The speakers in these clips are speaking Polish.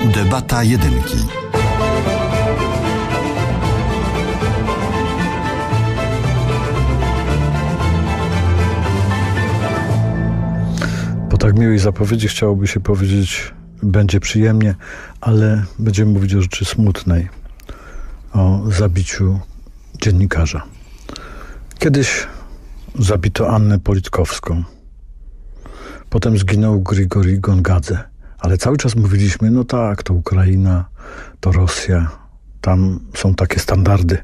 Debata jedynki. Po tak miłej zapowiedzi chciałoby się powiedzieć, będzie przyjemnie, ale będziemy mówić o rzeczy smutnej. O zabiciu dziennikarza. Kiedyś zabito Annę Politkowską. Potem zginął Grigori Gongadze. Ale cały czas mówiliśmy, no tak, to Ukraina, to Rosja. Tam są takie standardy.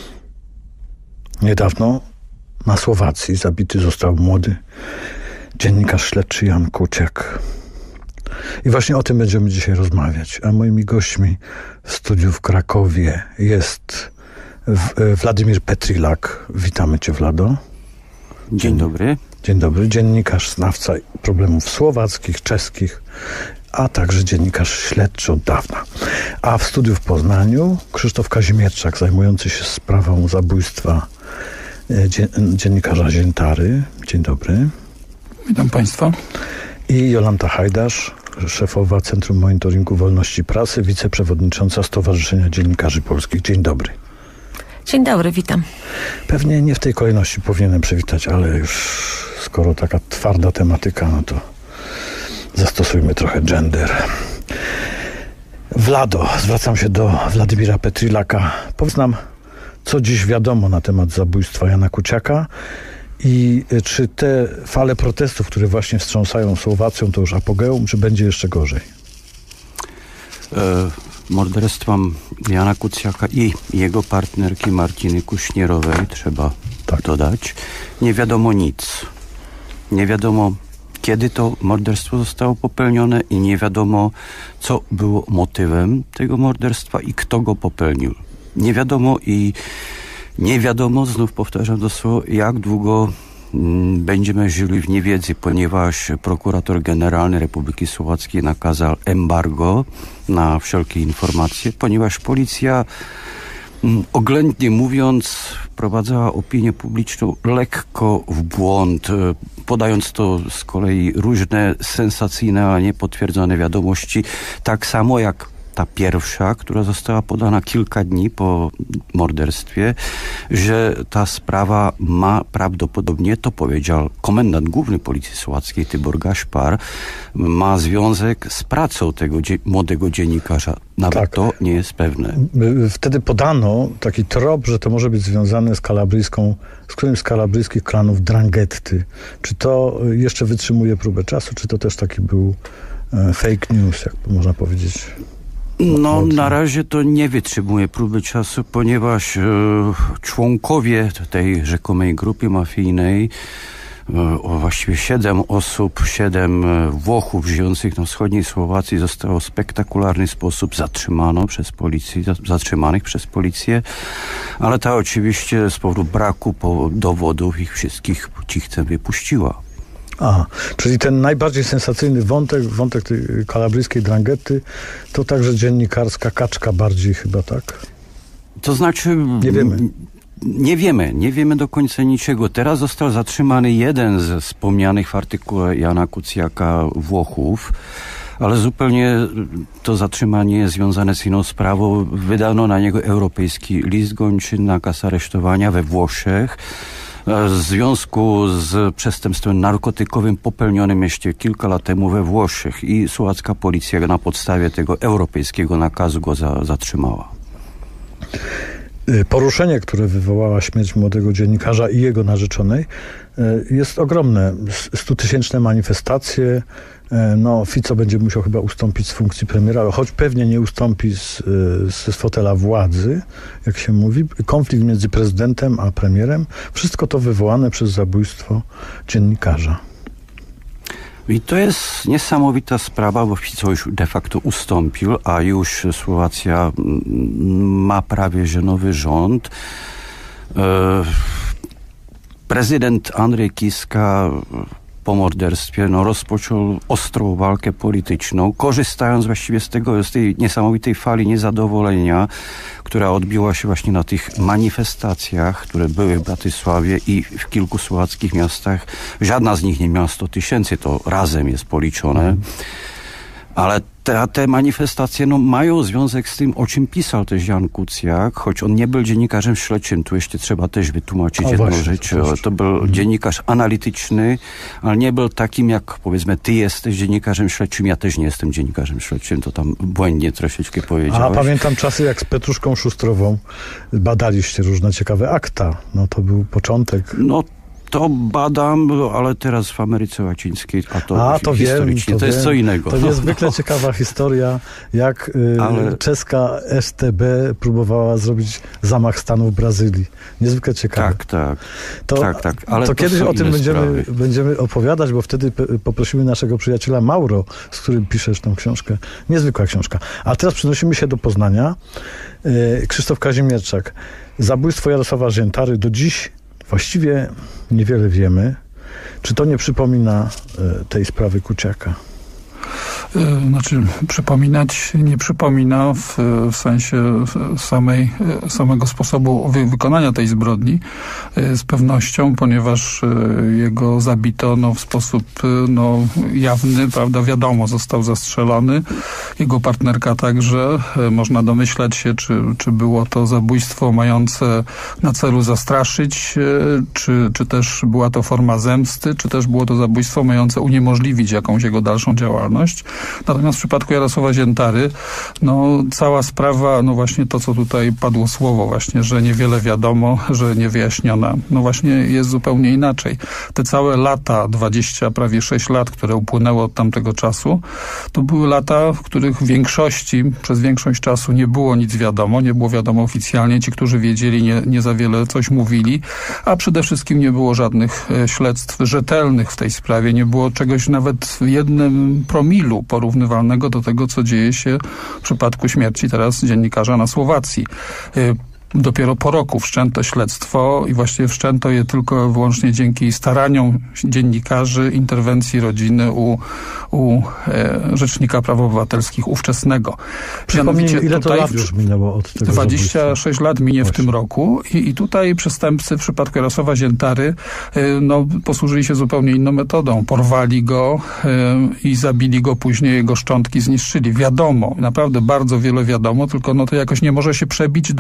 Niedawno na Słowacji zabity został młody dziennikarz śledczy Jan Kuciak. I właśnie o tym będziemy dzisiaj rozmawiać. A moimi gośćmi w studiu w Krakowie jest Władimir Petrilak. Witamy cię, Vlado. Dzień dobry. Dzień dobry. Dziennikarz, znawca problemów słowackich, czeskich, a także dziennikarz śledczy od dawna. A w studiu w Poznaniu Krzysztof Kazimierczak, zajmujący się sprawą zabójstwa dziennikarza Ziętary. Dzień dobry. Witam Państwa. I Jolanta Hajdasz, szefowa Centrum Monitoringu Wolności Prasy, wiceprzewodnicząca Stowarzyszenia Dziennikarzy Polskich. Dzień dobry. Dzień dobry, witam. Pewnie nie w tej kolejności powinienem przywitać, ale już skoro taka twarda tematyka, no to zastosujmy trochę gender. Vlado, zwracam się do Władimira Petrilaka. Powiedz nam, co dziś wiadomo na temat zabójstwa Jana Kuciaka i czy te fale protestów, które właśnie wstrząsają Słowacją, to już apogeum, czy będzie jeszcze gorzej? Morderstwem Jana Kuciaka i jego partnerki Martiny Kuśnierowej, trzeba dodać, nie wiadomo nic. Nie wiadomo, kiedy to morderstwo zostało popełnione i nie wiadomo, co było motywem tego morderstwa i kto go popełnił. Nie wiadomo i nie wiadomo, znów powtarzam to słowo, jak długo będziemy żyli w niewiedzy, ponieważ prokurator generalny Republiki Słowackiej nakazał embargo na wszelkie informacje, ponieważ policja, oględnie mówiąc, wprowadzała opinię publiczną lekko w błąd, podając to z kolei różne sensacyjne, a niepotwierdzone wiadomości, tak samo jak ta pierwsza, która została podana kilka dni po morderstwie, że ta sprawa ma prawdopodobnie, to powiedział komendant główny Policji Słowackiej Tibor Gašpar, ma związek z pracą tego młodego dziennikarza. Nawet tak. To nie jest pewne. Wtedy podano taki trop, że to może być związane z którymś z kalabryjskich klanów Dranghetty. Czy to jeszcze wytrzymuje próbę czasu, czy to też taki był fake news, jak można powiedzieć? No, na razie to nie wytrzymuje próby czasu, ponieważ członkowie tej rzekomej grupy mafijnej, właściwie 7 osób, 7 Włochów żyjących na wschodniej Słowacji zostało w spektakularny sposób zatrzymanych przez policję, ale ta oczywiście z powodu braku dowodów ich wszystkich cichcem wypuściła. Czyli ten najbardziej sensacyjny wątek tej kalabryjskiej Dranghetty, to także dziennikarska kaczka bardziej chyba, tak? To znaczy... Nie wiemy do końca niczego. Teraz został zatrzymany jeden ze wspomnianych w artykule Jana Kuciaka Włochów, ale zupełnie to zatrzymanie jest związane z inną sprawą. Wydano na niego europejski list gończy, nakaz aresztowania we Włoszech w związku z przestępstwem narkotykowym popełnionym jeszcze kilka lat temu we Włoszech i słowacka policja na podstawie tego europejskiego nakazu go zatrzymała. Poruszenie, które wywołała śmierć młodego dziennikarza i jego narzeczonej, jest ogromne. 100-tysięczne manifestacje. Fico będzie musiał chyba ustąpić z funkcji premiera, choć pewnie nie ustąpi z fotela władzy, jak się mówi. Konflikt między prezydentem a premierem. Wszystko to wywołane przez zabójstwo dziennikarza. I to jest niesamowita sprawa, bo Fico już de facto ustąpił, a już Słowacja ma prawie że nowy rząd. Prezydent Andrzej Kiska po morderstwie rozpoczął ostrą walkę polityczną, korzystając właściwie z tej niesamowitej fali niezadowolenia, która odbiła się właśnie na tych manifestacjach, które były w Bratysławie i w kilku słowackich miastach. Żadna z nich nie miała 100 000, to razem jest policzone. Ale te manifestacje mają związek z tym, o czym pisał też Jan Kucjak, choć on nie był dziennikarzem śledczym. Tu jeszcze trzeba też wytłumaczyć jedną rzecz. To był dziennikarz analityczny, ale nie był takim, jak powiedzmy, ty jesteś dziennikarzem śledczym, ja też nie jestem dziennikarzem śledczym, to tam błędnie troszeczkę powiedziałeś. A pamiętam czasy, jak z Petruszką Szustrową badaliście różne ciekawe akta. No to był początek. No to badam, ale teraz w Ameryce Łacińskiej, to historycznie, to jest co innego. To niezwykle ciekawa historia, jak czeska STB próbowała zrobić zamach stanu w Brazylii. Niezwykle ciekawe. Tak. Ale to kiedyś o tym będziemy opowiadać, bo wtedy poprosimy naszego przyjaciela Mauro, z którym piszesz tą książkę. Niezwykła książka. A teraz przenosimy się do Poznania. Krzysztof Kazimierczak. Zabójstwo Jarosława Ziętary do dziś właściwie niewiele wiemy. Czy to nie przypomina tej sprawy Kuciaka? Znaczy, przypominać nie przypomina w sensie samego sposobu wykonania tej zbrodni z pewnością, ponieważ jego zabito w sposób jawny, prawda, wiadomo, został zastrzelony. Jego partnerka także. Można domyślać się, czy było to zabójstwo mające na celu zastraszyć, czy też była to forma zemsty, czy też było to zabójstwo mające uniemożliwić jakąś jego dalszą działalność. Natomiast w przypadku Jarosława Ziętary, cała sprawa, właśnie to, co tutaj padło słowo właśnie, że niewiele wiadomo, że niewyjaśniona, właśnie jest zupełnie inaczej. Te całe lata, 20, prawie 6 lat, które upłynęło od tamtego czasu, to były lata, w których w większości, przez większość czasu nie było nic wiadomo, nie było wiadomo oficjalnie. Ci, którzy wiedzieli, nie za wiele coś mówili, a przede wszystkim nie było żadnych śledztw rzetelnych w tej sprawie. Nie było czegoś nawet w jednym promilu porównywalnego do tego, co dzieje się w przypadku śmierci teraz dziennikarza na Słowacji. Dopiero po roku wszczęto śledztwo i właściwie wszczęto je tylko i wyłącznie dzięki staraniom dziennikarzy, interwencji rodziny u Rzecznika Praw Obywatelskich ówczesnego. Przypomnijmy, ile to lat już minęło od tego 26 lat minie w tym roku i tutaj przestępcy w przypadku Jarosława Ziętary posłużyli się zupełnie inną metodą. Porwali go i zabili go później, jego szczątki zniszczyli. Wiadomo, naprawdę bardzo wiele wiadomo, tylko to jakoś nie może się przebić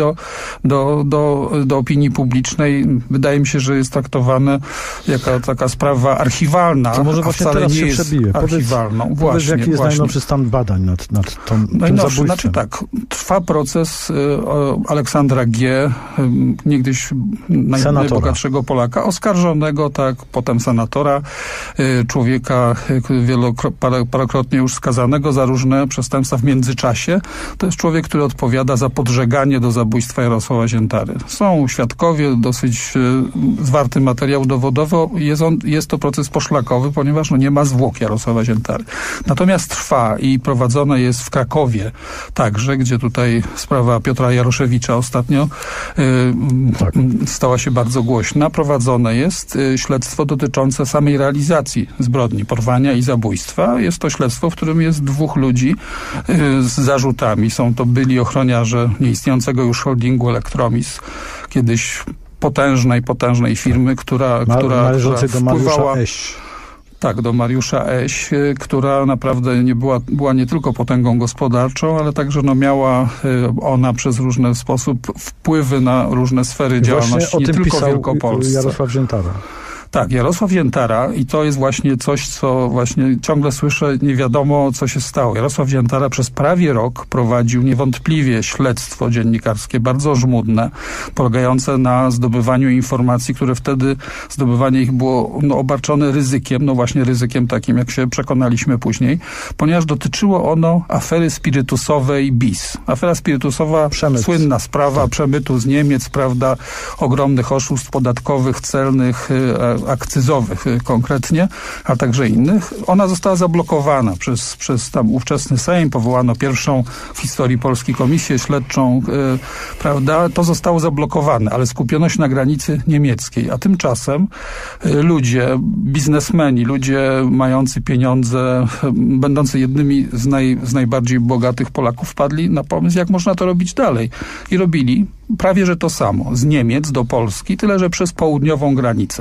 do opinii publicznej. Wydaje mi się, że jest traktowane jako taka sprawa archiwalna, to może właśnie teraz się przebije. Archiwalną. Powiedz, jaki jest najnowszy stan badań nad tym zabójstwem? Znaczy tak, trwa proces Aleksandra G., niegdyś najbogatszego Polaka, oskarżonego, potem senatora, człowieka parokrotnie już skazanego za różne przestępstwa w międzyczasie. To jest człowiek, który odpowiada za podżeganie do zabójstwa Jarosława Ziętary. Są świadkowie, dosyć zwarty materiał dowodowy. Jest to proces poszlakowy, ponieważ nie ma zwłok Jarosława Ziętary. Natomiast trwa i prowadzone jest w Krakowie także, gdzie tutaj sprawa Piotra Jaroszewicza ostatnio stała się bardzo głośna. Prowadzone jest śledztwo dotyczące samej realizacji zbrodni, porwania i zabójstwa. Jest to śledztwo, w którym jest 2 ludzi z zarzutami. Są to byli ochroniarze nieistniejącego już holdingu Elektromis, kiedyś potężnej firmy, która wpływała... Tak, do Mariusza Eś, która naprawdę była nie tylko potęgą gospodarczą, ale także miała ona przez różny sposób wpływy na różne sfery działalności, nie tylko w Wielkopolsce. Jarosław Ziętara. Tak, Jarosław Ziętara i to jest właśnie coś, co właśnie ciągle słyszę, nie wiadomo, co się stało. Jarosław Ziętara przez prawie rok prowadził niewątpliwie śledztwo dziennikarskie, bardzo żmudne, polegające na zdobywaniu informacji, które wtedy zdobywanie ich było obarczone ryzykiem, właśnie ryzykiem takim, jak się przekonaliśmy później, ponieważ dotyczyło ono afery spirytusowej BIS. Afera spirytusowa, słynna sprawa przemytu z Niemiec, prawda, ogromnych oszustw podatkowych, celnych, akcyzowych konkretnie, a także innych. Ona została zablokowana przez tam ówczesny Sejm, powołano pierwszą w historii Polski komisję śledczą, prawda? To zostało zablokowane, ale skupiono się na granicy niemieckiej, a tymczasem ludzie, biznesmeni, ludzie mający pieniądze, będący jednymi z najbardziej bogatych Polaków, wpadli na pomysł, jak można to robić dalej. I robili prawie że to samo. Z Niemiec do Polski, tyle że przez południową granicę. Właśnie mówię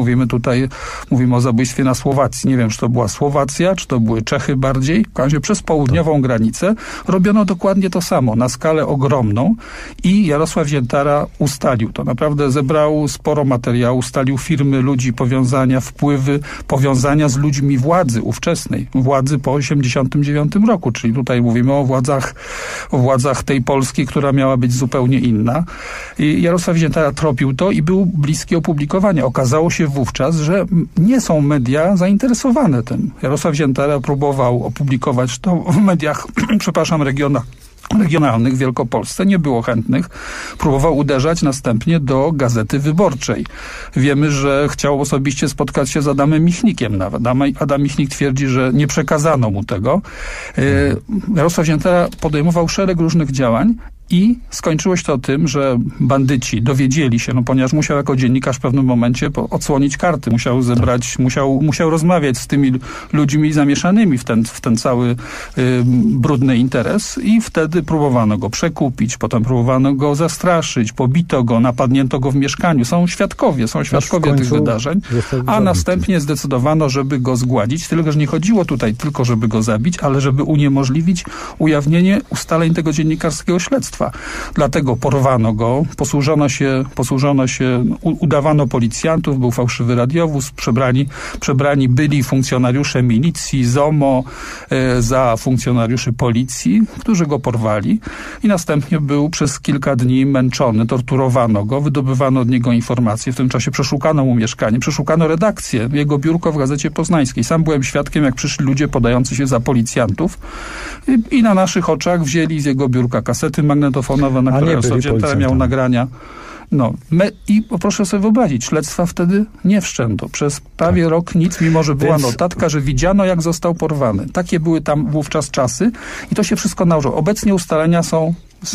Mówimy o zabójstwie na Słowacji. Nie wiem, czy to była Słowacja, czy to były Czechy bardziej. W każdym razie przez południową granicę robiono dokładnie to samo, na skalę ogromną i Jarosław Ziętara ustalił to. Naprawdę zebrał sporo materiału, ustalił firmy, ludzi, powiązania, wpływy, powiązania z ludźmi władzy ówczesnej, władzy po 1989 roku, czyli tutaj mówimy o władzach tej Polski, która miała być zupełnie inna. I Jarosław Ziętara tropił to i był bliski opublikowania. Okazało się wówczas, że nie są media zainteresowane tym. Jarosław Ziętara próbował opublikować to w mediach, regionalnych w Wielkopolsce, nie było chętnych. Próbował uderzać następnie do Gazety Wyborczej. Wiemy, że chciał osobiście spotkać się z Adamem Michnikiem nawet. Adam Michnik twierdzi, że nie przekazano mu tego. Jarosław Ziętara podejmował szereg różnych działań i skończyło się to tym, że bandyci dowiedzieli się, ponieważ musiał jako dziennikarz w pewnym momencie odsłonić karty, musiał zebrać, musiał rozmawiać z tymi ludźmi zamieszanymi w ten cały brudny interes i wtedy próbowano go przekupić, potem próbowano go zastraszyć, pobito go, napadnięto go w mieszkaniu. Są świadkowie tych wydarzeń, a następnie zdecydowano, żeby go zgładzić. Tylko, że nie chodziło tutaj tylko, żeby go zabić, ale żeby uniemożliwić ujawnienie ustaleń tego dziennikarskiego śledztwa. Dlatego porwano go, posłużono się, udawano policjantów, był fałszywy radiowóz, przebrani byli funkcjonariusze milicji, ZOMO za funkcjonariuszy policji, którzy go porwali i następnie był przez kilka dni męczony, torturowano go, wydobywano od niego informacje, w tym czasie przeszukano mu mieszkanie, przeszukano redakcję, jego biurko w Gazecie Poznańskiej. Sam byłem świadkiem, jak przyszli ludzie podający się za policjantów i na naszych oczach wzięli z jego biurka kasety magnetofonowe, na które Jarosław Ziętara miał nagrania. I proszę sobie wyobrazić, śledztwa wtedy nie wszczęto. Przez prawie rok nic, mimo że była notatka, że widziano, jak został porwany. Takie były tam wówczas czasy i to się wszystko nałożyło. Obecnie ustalenia są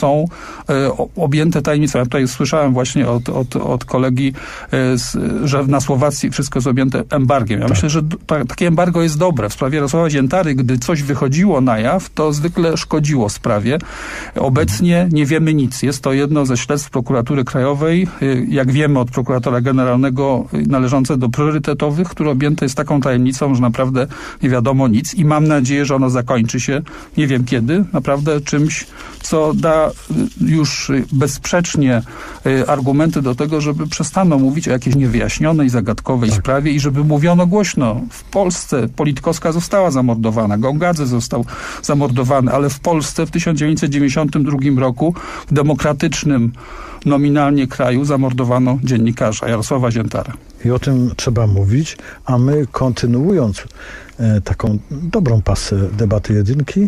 objęte tajemnicą. Ja tutaj słyszałem właśnie od kolegi, że na Słowacji wszystko jest objęte embargiem. Ja myślę, że takie embargo jest dobre. W sprawie Jarosława Ziętary, gdy coś wychodziło na jaw, to zwykle szkodziło sprawie. Obecnie nie wiemy nic. Jest to jedno ze śledztw Prokuratury Krajowej, jak wiemy od prokuratora generalnego, należące do priorytetowych, które objęte jest taką tajemnicą, że naprawdę nie wiadomo nic i mam nadzieję, że ono zakończy się, nie wiem kiedy, naprawdę czymś, co da już bezsprzecznie argumenty do tego, żeby przestano mówić o jakiejś niewyjaśnionej, zagadkowej sprawie i żeby mówiono głośno. W Polsce Politkowska została zamordowana, Gągadze został zamordowany, ale w Polsce w 1992 roku w demokratycznym nominalnie kraju zamordowano dziennikarza Jarosława Ziętarę. I o tym trzeba mówić, a my kontynuując taką dobrą pasę debaty jedynki,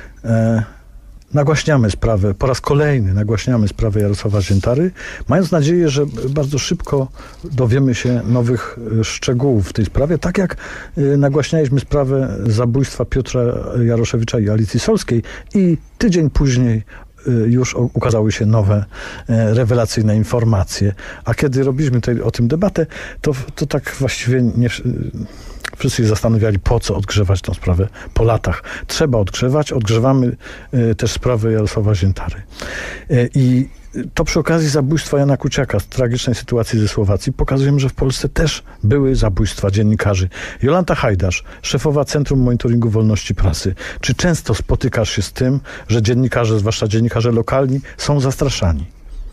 nagłaśniamy sprawę, po raz kolejny nagłaśniamy sprawę Jarosława Ziętary, mając nadzieję, że bardzo szybko dowiemy się nowych szczegółów w tej sprawie, tak jak nagłaśnialiśmy sprawę zabójstwa Piotra Jaroszewicza i Alicji Solskiej i tydzień później już ukazały się nowe, rewelacyjne informacje. A kiedy robiliśmy o tym debatę, to tak właściwie nie... Wszyscy się zastanawiali, po co odgrzewać tę sprawę po latach. Trzeba odgrzewać, odgrzewamy też sprawę Jarosława Ziętary. I to przy okazji zabójstwa Jana Kuciaka, z tragicznej sytuacji ze Słowacji, pokazujemy, że w Polsce też były zabójstwa dziennikarzy. Jolanta Hajdasz, szefowa Centrum Monitoringu Wolności Prasy. Czy często spotykasz się z tym, że dziennikarze, zwłaszcza dziennikarze lokalni, są zastraszani?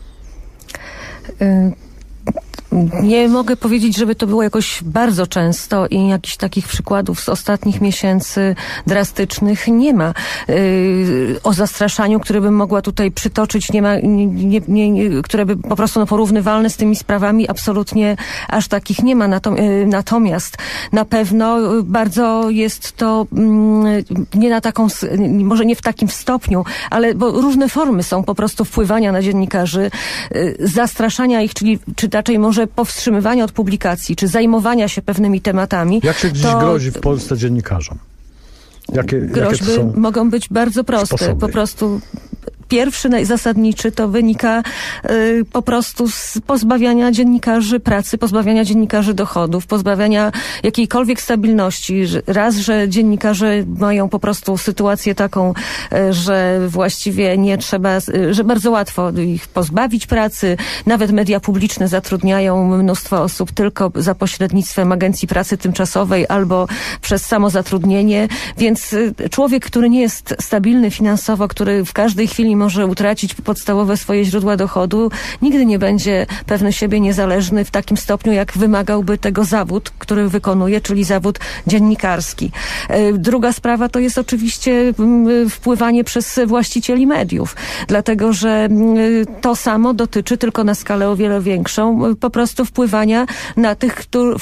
Nie mogę powiedzieć, żeby to było jakoś bardzo często i jakichś takich przykładów z ostatnich miesięcy drastycznych nie ma. O zastraszaniu, które bym mogła tutaj przytoczyć, nie ma, które by po prostu porównywalne z tymi sprawami, absolutnie aż takich nie ma. Natomiast na pewno bardzo jest to nie na taką, może nie w takim stopniu, ale bo różne formy są po prostu wpływania na dziennikarzy, zastraszania ich, czy raczej może powstrzymywania od publikacji, czy zajmowania się pewnymi tematami. Jak się dziś grozi w Polsce dziennikarzom? Groźby mogą być bardzo proste. Sposoby. Po prostu pierwszy, najzasadniczy, to wynika po prostu z pozbawiania dziennikarzy pracy, pozbawiania dziennikarzy dochodów, pozbawiania jakiejkolwiek stabilności. Raz, że dziennikarze mają po prostu sytuację taką, że właściwie nie trzeba, że bardzo łatwo ich pozbawić pracy. Nawet media publiczne zatrudniają mnóstwo osób tylko za pośrednictwem agencji pracy tymczasowej albo przez samozatrudnienie. Więc człowiek, który nie jest stabilny finansowo, który w każdej chwili może utracić podstawowe swoje źródła dochodu, nigdy nie będzie pewny siebie, niezależny w takim stopniu, jak wymagałby tego zawód, który wykonuje, czyli zawód dziennikarski. Druga sprawa to jest oczywiście wpływanie przez właścicieli mediów, dlatego że to samo dotyczy, tylko na skalę o wiele większą, po prostu wpływania na tych,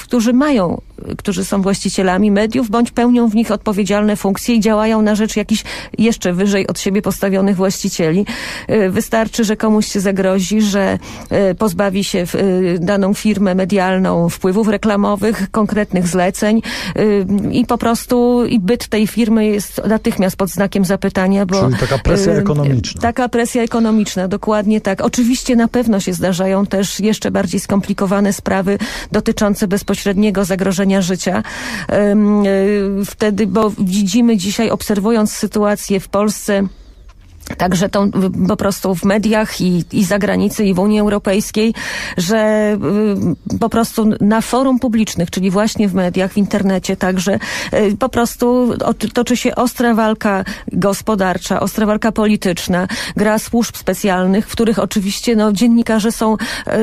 którzy są właścicielami mediów, bądź pełnią w nich odpowiedzialne funkcje i działają na rzecz jakichś jeszcze wyżej od siebie postawionych właścicieli. Wystarczy, że komuś się zagrozi, że pozbawi się daną firmę medialną wpływów reklamowych, konkretnych zleceń i po prostu i byt tej firmy jest natychmiast pod znakiem zapytania, bo... Czyli taka presja ekonomiczna. Taka presja ekonomiczna, dokładnie tak. Oczywiście na pewno się zdarzają też jeszcze bardziej skomplikowane sprawy dotyczące bezpośredniego zagrożenia życia. Wtedy, bo widzimy dzisiaj, obserwując sytuację w Polsce, także po prostu w mediach i za granicą, i w Unii Europejskiej, że po prostu na forum publicznych, czyli właśnie w mediach, w internecie także, po prostu toczy się ostra walka gospodarcza, ostra walka polityczna, gra służb specjalnych, w których oczywiście dziennikarze są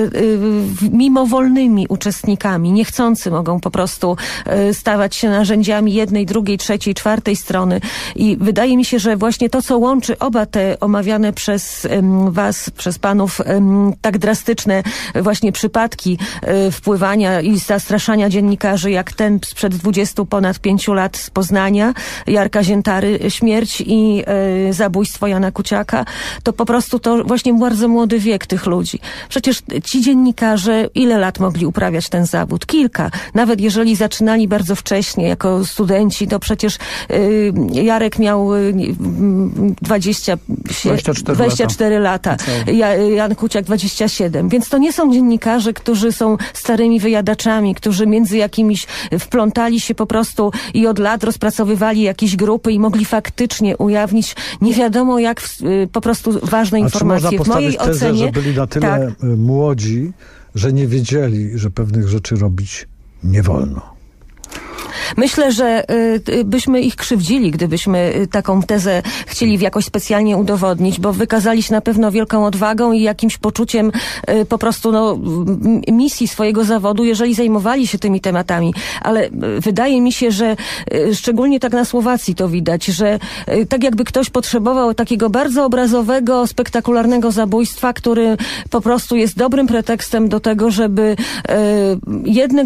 mimowolnymi uczestnikami, niechcący mogą po prostu stawać się narzędziami jednej, drugiej, trzeciej, czwartej strony i wydaje mi się, że właśnie to, co łączy oba te omawiane przez was, przez panów tak drastyczne właśnie przypadki wpływania i zastraszania dziennikarzy, jak ten sprzed ponad 5 lat z Poznania, Jarka Ziętary, śmierć i zabójstwo Jana Kuciaka, to po prostu to właśnie bardzo młody wiek tych ludzi. Przecież ci dziennikarze ile lat mogli uprawiać ten zawód? Kilka. Nawet jeżeli zaczynali bardzo wcześnie, jako studenci, to przecież Jarek miał 24 lata. Jan Kuciak 27. Więc to nie są dziennikarze, którzy są starymi wyjadaczami, którzy między jakimiś wplątali się po prostu i od lat rozpracowywali jakieś grupy i mogli faktycznie ujawnić nie wiadomo jak po prostu ważne informacje. Czy można postawić w mojej tezę, ocenie, że byli na tyle młodzi, że nie wiedzieli, że pewnych rzeczy robić nie wolno? Myślę, że byśmy ich krzywdzili, gdybyśmy taką tezę chcieli jakoś specjalnie udowodnić, bo wykazali się na pewno wielką odwagą i jakimś poczuciem po prostu misji swojego zawodu, jeżeli zajmowali się tymi tematami. Ale wydaje mi się, że szczególnie tak na Słowacji to widać, że tak jakby ktoś potrzebował takiego bardzo obrazowego, spektakularnego zabójstwa, który po prostu jest dobrym pretekstem do tego, żeby jedne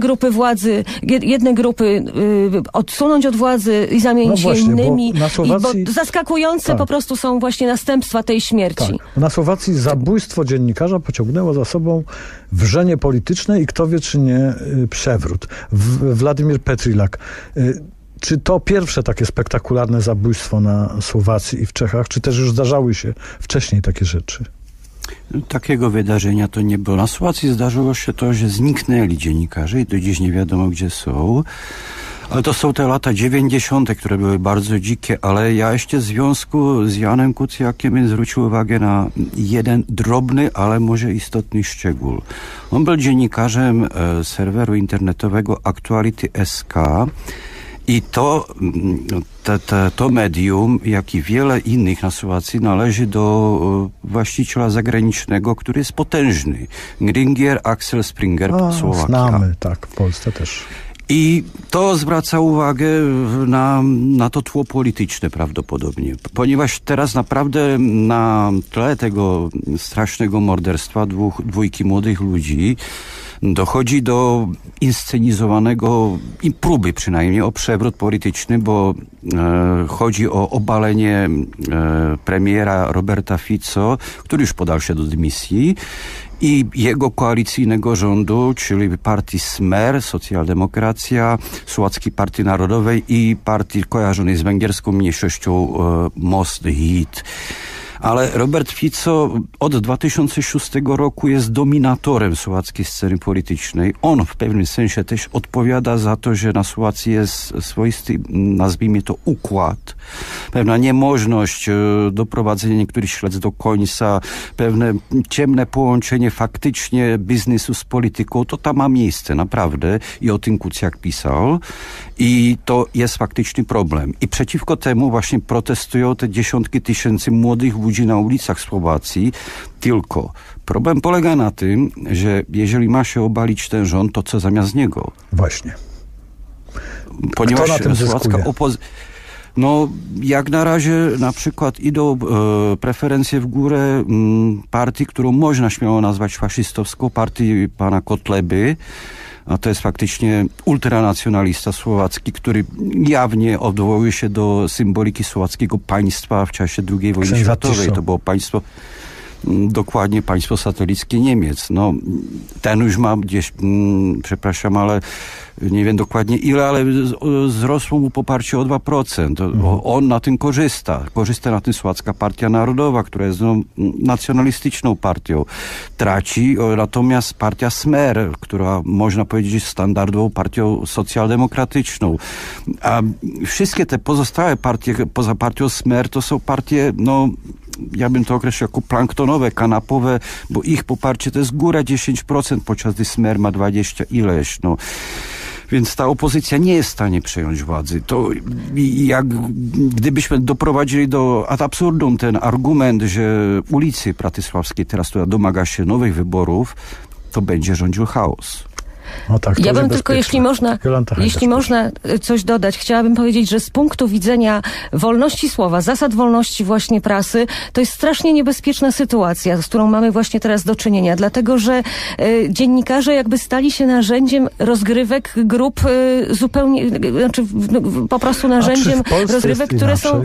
grupy odsunąć od władzy i zamienić się innymi. Na Słowacji, bo zaskakujące po prostu są właśnie następstwa tej śmierci. Tak. Na Słowacji zabójstwo dziennikarza pociągnęło za sobą wrzenie polityczne i kto wie, czy nie przewrót. Władimir Petrilak. Czy to pierwsze takie spektakularne zabójstwo na Słowacji i w Czechach, czy też już zdarzały się wcześniej takie rzeczy? Takiego wydarzenia to nie było. Na Słowacji zdarzyło się to, że zniknęli dziennikarze i do dziś nie wiadomo, gdzie są. Ale to są te lata 90., które były bardzo dzikie, ale ja jeszcze w związku z Janem Kuciakiem zwrócił uwagę na jeden drobny, ale może istotny szczegół. On był dziennikarzem serweru internetowego Aktuality.sk i to medium, jak i wiele innych na Słowacji, należy do właściciela zagranicznego, który jest potężny. Gringier Axel Springer, Słowakia. Znamy, tak, w Polsce też. I to zwraca uwagę na to tło polityczne prawdopodobnie, ponieważ teraz naprawdę na tle tego strasznego morderstwa dwójki młodych ludzi dochodzi do inscenizowanego i próby przynajmniej o przewrót polityczny, bo chodzi o obalenie premiera Roberta Fico, który już podał się do dymisji, i jego koalicyjnego rządu, czyli partii Smer, Socjaldemokracja, Słowackiej Partii Narodowej i partii kojarzonej z węgierską mniejszością Most Híd. Ale Robert Fico od 2006 roku jest dominatorem słowackiej sceny politycznej. On w pewnym sensie też odpowiada za to, że na Słowacji jest swoisty, nazwijmy to, układ. Pewna niemożność doprowadzenia niektórych śledztw do końca, pewne ciemne połączenie faktycznie biznesu z polityką, to tam ma miejsce, naprawdę. I o tym Kuciak pisał. I to jest faktyczny problem. I przeciwko temu właśnie protestują te dziesiątki tysięcy młodych ludzi na ulicach Słowacji. Tylko problem polega na tym, że jeżeli ma się obalić ten rząd, to co zamiast niego? Właśnie. Ponieważ kto na tym słowacka no, jak na razie na przykład idą preferencje w górę partii, którą można śmiało nazwać faszystowską, partii pana Kotleby, a to jest faktycznie ultranacjonalista słowacki, który jawnie odwołuje się do symboliki słowackiego państwa w czasie II wojny światowej. To było państwo, dokładnie państwo satelickie Niemiec. No, ten już ma gdzieś, przepraszam, ale nie wiem dokładnie ile, ale wzrosło mu poparcie o 2%. On na tym korzysta. Korzysta na tym Słowacka Partia Narodowa, która jest nacjonalistyczną partią. Traci natomiast partia Smer, która można powiedzieć jest standardową partią socjaldemokratyczną. A wszystkie te pozostałe partie poza partią Smer to są partie, no ja bym to określił jako planktonowe, kanapowe, bo ich poparcie to jest góra 10%, podczas gdy Smer ma 20 ileś, no. Więc ta opozycja nie jest w stanie przejąć władzy. To gdybyśmy doprowadzili do ad absurdum ten argument, że ulicy Pratysławskiej teraz tu domaga się nowych wyborów, to będzie rządził chaos. No tak, ja bym tylko, jeśli można coś dodać, chciałabym powiedzieć, że z punktu widzenia wolności słowa, zasad wolności właśnie prasy, to jest strasznie niebezpieczna sytuacja, z którą mamy właśnie teraz do czynienia, dlatego że dziennikarze jakby stali się narzędziem rozgrywek grup zupełnie, znaczy po prostu narzędziem rozgrywek, które są...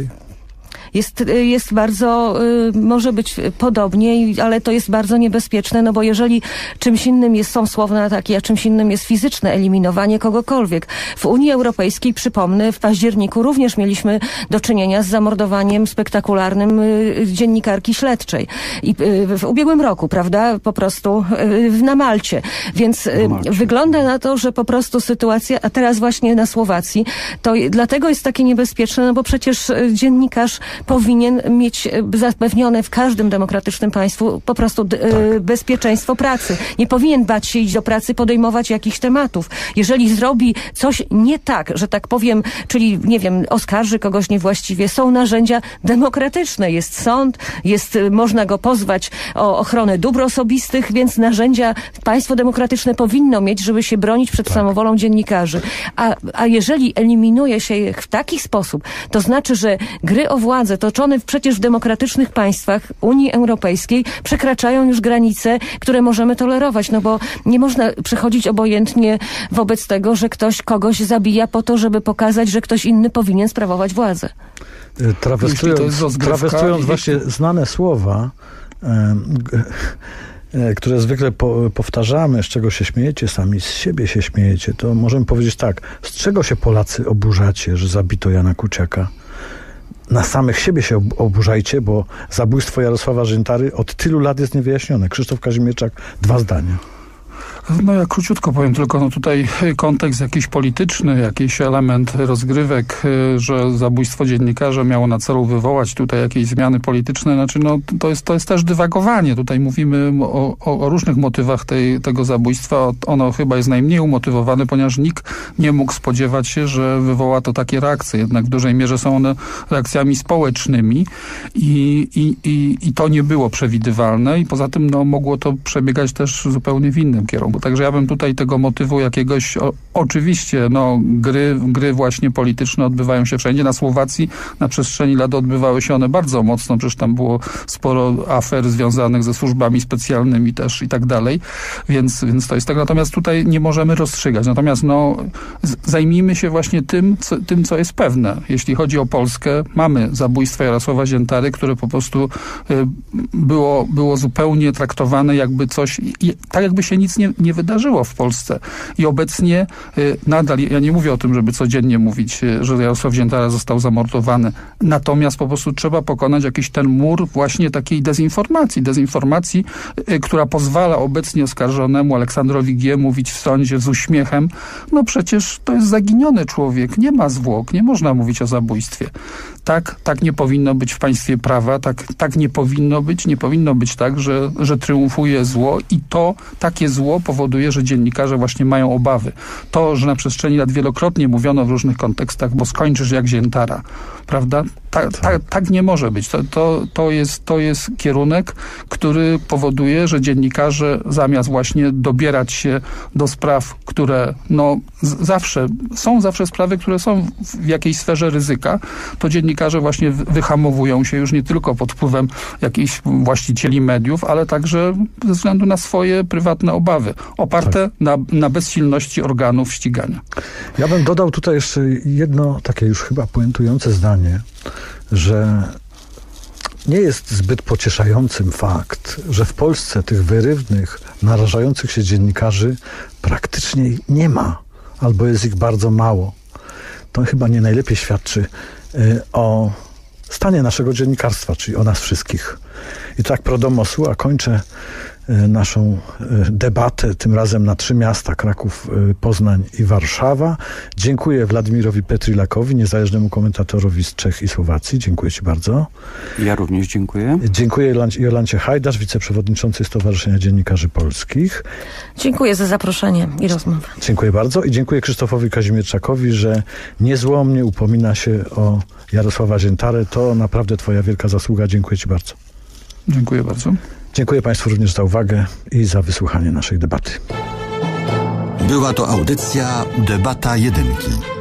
Jest bardzo, może być podobnie, ale to jest bardzo niebezpieczne, no bo jeżeli czymś innym są słowne ataki, a czymś innym jest fizyczne eliminowanie kogokolwiek. W Unii Europejskiej, przypomnę, w październiku również mieliśmy do czynienia z zamordowaniem spektakularnym dziennikarki śledczej. I w ubiegłym roku, prawda, po prostu na Malcie. Więc wygląda na to, że po prostu sytuacja, a teraz właśnie na Słowacji, to dlatego jest takie niebezpieczne, no bo przecież dziennikarz powinien mieć zapewnione w każdym demokratycznym państwu po prostu bezpieczeństwo pracy. Nie powinien bać się iść do pracy, podejmować jakichś tematów. Jeżeli zrobi coś nie tak, że tak powiem, czyli nie wiem, oskarży kogoś niewłaściwie, są narzędzia demokratyczne. Jest sąd, można go pozwać o ochronę dóbr osobistych, więc narzędzia państwo demokratyczne powinno mieć, żeby się bronić przed samowolą dziennikarzy. A jeżeli eliminuje się je w taki sposób, to znaczy, że gry o władzę toczone przecież w demokratycznych państwach Unii Europejskiej przekraczają już granice, które możemy tolerować, no bo nie można przechodzić obojętnie wobec tego, że ktoś kogoś zabija po to, żeby pokazać, że ktoś inny powinien sprawować władzę. Trawestując właśnie znane słowa, które zwykle powtarzamy, z czego się śmiejecie, sami z siebie się śmiejecie, to możemy powiedzieć tak, z czego się Polacy oburzacie, że zabito Jana Kuciaka? Na samych siebie się oburzajcie, bo zabójstwo Jarosława Żyntary od tylu lat jest niewyjaśnione. Krzysztof Kazimierczak, 2 zdania. No ja króciutko powiem, tylko no tutaj kontekst jakiś polityczny, jakiś element rozgrywek, że zabójstwo dziennikarza miało na celu wywołać tutaj jakieś zmiany polityczne, znaczy no to jest też dywagowanie. Tutaj mówimy o różnych motywach tego zabójstwa. Ono chyba jest najmniej umotywowane, ponieważ nikt nie mógł spodziewać się, że wywoła to takie reakcje. Jednak w dużej mierze są one reakcjami społecznymi i to nie było przewidywalne i poza tym no mogło to przebiegać też zupełnie w innym kierunku. Także ja bym tutaj tego motywu jakiegoś, oczywiście no gry właśnie polityczne odbywają się wszędzie. Na Słowacji na przestrzeni lat odbywały się one bardzo mocno, przecież tam było sporo afer związanych ze służbami specjalnymi też i tak dalej, więc to jest tak. Natomiast tutaj nie możemy rozstrzygać. Natomiast no zajmijmy się właśnie tym, co jest pewne. Jeśli chodzi o Polskę, mamy zabójstwo Jarosława Ziętary, które po prostu było zupełnie traktowane jakby coś, tak jakby się nic nie wydarzyło w Polsce. I obecnie nadal, ja nie mówię o tym, żeby codziennie mówić, że Jarosław Ziętara został zamordowany. Natomiast po prostu trzeba pokonać jakiś ten mur właśnie takiej dezinformacji, która pozwala obecnie oskarżonemu Aleksandrowi G. mówić w sądzie z uśmiechem, no przecież to jest zaginiony człowiek, nie ma zwłok, nie można mówić o zabójstwie. Tak nie powinno być w państwie prawa, tak nie powinno być tak, że triumfuje zło i takie zło powoduje, że dziennikarze właśnie mają obawy. To, że na przestrzeni lat wielokrotnie mówiono w różnych kontekstach, bo skończysz jak Ziętara, prawda? Tak nie może być. To jest kierunek, który powoduje, że dziennikarze zamiast właśnie dobierać się do spraw, które są zawsze sprawy, które są w jakiejś sferze ryzyka, to dziennikarze właśnie wyhamowują się już nie tylko pod wpływem jakichś właścicieli mediów, ale także ze względu na swoje prywatne obawy, oparte na bezsilności organów ścigania. Ja bym dodał tutaj jeszcze jedno takie już chyba puentujące zdanie, że nie jest zbyt pocieszającym fakt, że w Polsce tych wyrywnych, narażających się dziennikarzy praktycznie nie ma, albo jest ich bardzo mało. To chyba nie najlepiej świadczy o stanie naszego dziennikarstwa, czyli o nas wszystkich. I tak pro domo, a kończę naszą debatę, tym razem na 3 miasta, Kraków, Poznań i Warszawa. Dziękuję Władimirowi Petrilakowi, niezależnemu komentatorowi z Czech i Słowacji. Dziękuję ci bardzo. Ja również dziękuję. Dziękuję Jolancie Hajdasz, wiceprzewodniczącej Stowarzyszenia Dziennikarzy Polskich. Dziękuję za zaproszenie i rozmowę. Dziękuję bardzo i dziękuję Krzysztofowi Kazimierczakowi, że niezłomnie upomina się o Jarosława Ziętarę. To naprawdę twoja wielka zasługa. Dziękuję ci bardzo. Dziękuję bardzo. Dziękuję Państwu również za uwagę i za wysłuchanie naszej debaty. Była to audycja Debata Jedynki.